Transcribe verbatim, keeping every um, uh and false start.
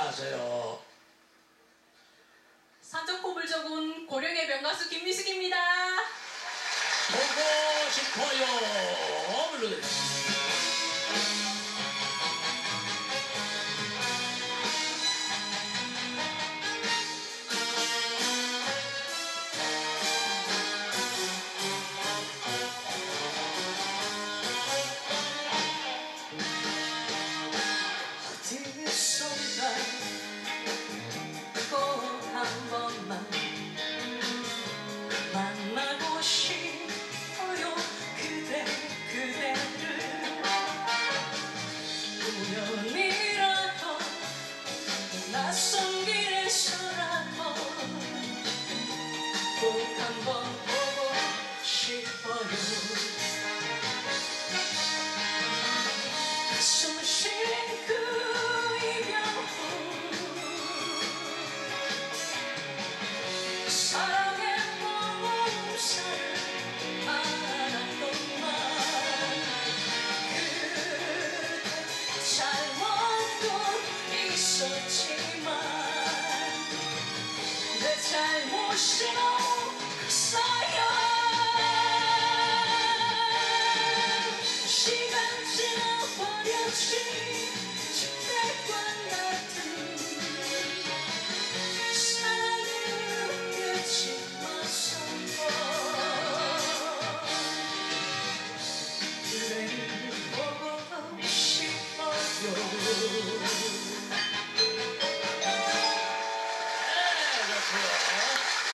인사하세요. 산적포을 적은 고령의 명가수 김미숙입니다. 보고 싶어요. 불러드립니다. 어디선가 꼭 한 번만 만나고 싶어요. 그대 그대를 우연이라도 낯선 길에서라도 꼭 한 번 보고 싶어요. 숨쉰 그 이별 후 사랑의 몸살을 알았건만 그대 잘못도 있었지만 내 잘못이라